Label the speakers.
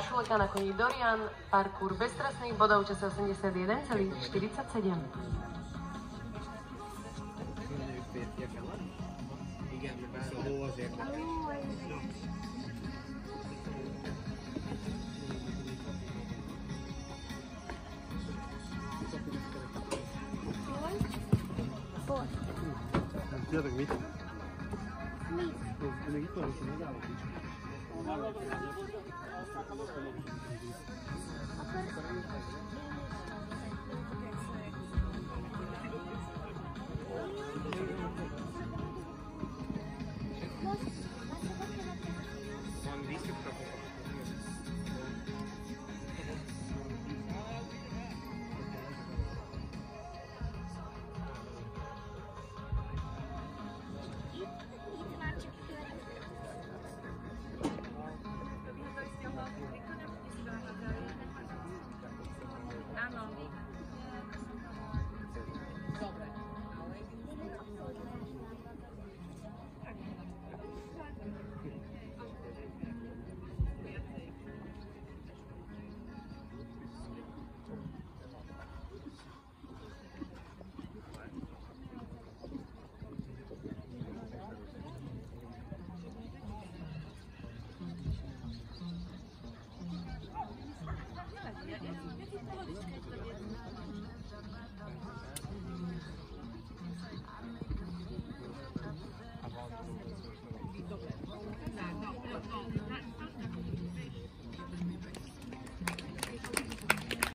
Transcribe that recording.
Speaker 1: Šuleka na koni Dorian, parkour bez trestných bodov, čase 81,47.
Speaker 2: Ya tak mít.
Speaker 3: Mít.
Speaker 2: To není to, že se nedá.